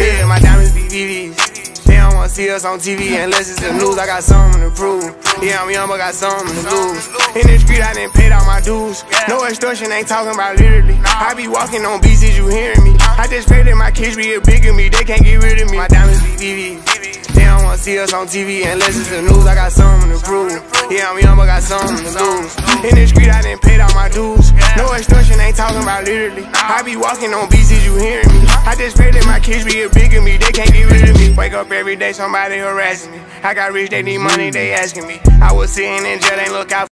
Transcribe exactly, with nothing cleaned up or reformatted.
Yeah, my diamonds be V Vs. They don't wanna see us on T V unless it's the news. I got something to prove. Yeah, I'm young, but got something to lose. In the street, I done paid all my dues. No extortion, ain't talking about literally. I be walking on beats, is you hearing me? I just pray that my kids be big of me. They can't get rid of me. My diamonds be V Vs. They don't wanna see us on T V unless it's the news. I got something to prove. Yeah, I'm young, but got something to lose. In the street, I done paid all my dues. No extortion, ain't talking about literally. I be walking on beats, is you hearing me? I just pray that my kids be big of me. They can't get rid of me. Wake up every day, somebody harassing me. I got rich, they need money, they asking me. I was sitting in jail, they look out.